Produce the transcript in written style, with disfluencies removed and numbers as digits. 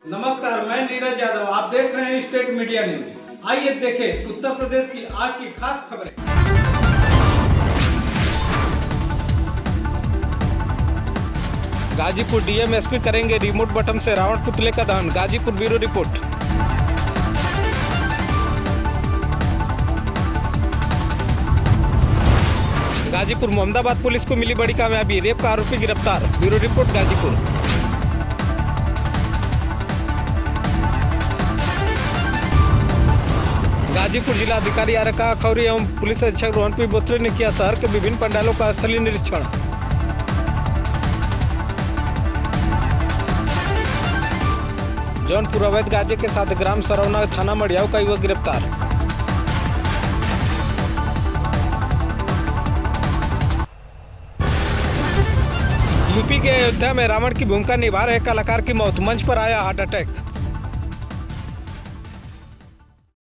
नमस्कार, मैं नीरज यादव। आप देख रहे हैं स्टेट मीडिया न्यूज। आइए देखें उत्तर प्रदेश की आज की खास खबरें। गाजीपुर डीएम एसपी करेंगे रिमोट बटन से रावण पुतले का दहन। Ghazipur bureau report. Ghazipur Mohammadabad police को मिली बड़ी कामयाबी, रेप का आरोपी गिरफ्तार। Bureau report Ghazipur. गाजीपुर जिलाधिकारी आरका खौरी एवं पुलिस अधीक्षक रोहनपी बोत्रे ने किया शहर के विभिन्न पंडालों का स्थलीय निरीक्षण। जौनपुर अवैध गांजे के साथ ग्राम सरौना थाना मड़ियाव का युवक गिरफ्तार। यूपी के अयोध्या में रावण की भूमिका निभा रहे कलाकार की मौत, मंच पर आया हार्ट अटैक।